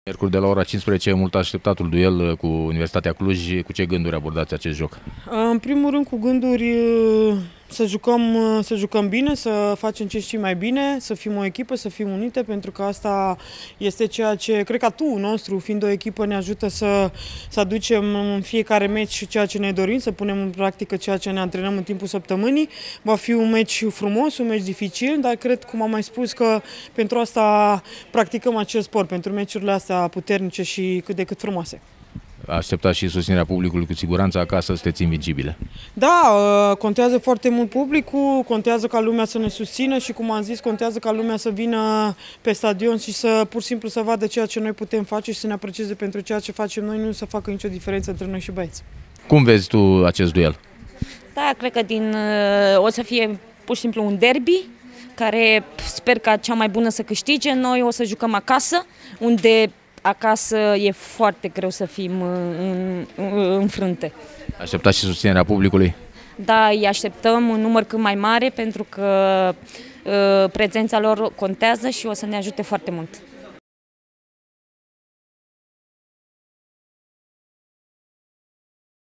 Miercuri de la ora 15, mult așteptatul duel cu Universitatea Cluj. Cu ce gânduri abordați acest joc? În primul rând cu gânduri să jucăm bine, să facem ce știm mai bine, să fim o echipă, să fim unite, pentru că asta este ceea ce, cred că atul nostru, fiind o echipă, ne ajută să aducem în fiecare meci ceea ce ne dorim, să punem în practică ceea ce ne antrenăm în timpul săptămânii. Va fi un meci frumos, un meci dificil, dar cred, cum am mai spus, că pentru asta practicăm acest sport, pentru meciurile astea puternice și cât de cât frumoase. Așteptați și susținerea publicului, cu siguranță acasă sunteți invincibile. Da, contează foarte mult publicul, contează ca lumea să ne susțină și, cum am zis, contează ca lumea să vină pe stadion și să pur și simplu să vadă ceea ce noi putem face și să ne aprecieze pentru ceea ce facem noi, nu să facă nicio diferență între noi și băieți. Cum vezi tu acest duel? Da, cred că o să fie pur și simplu un derby, care sper ca cea mai bună să câștige. Noi o să jucăm acasă, unde acasă e foarte greu să fim în frunte. Așteptați și susținerea publicului? Da, îi așteptăm în număr cât mai mare, pentru că prezența lor contează și o să ne ajute foarte mult.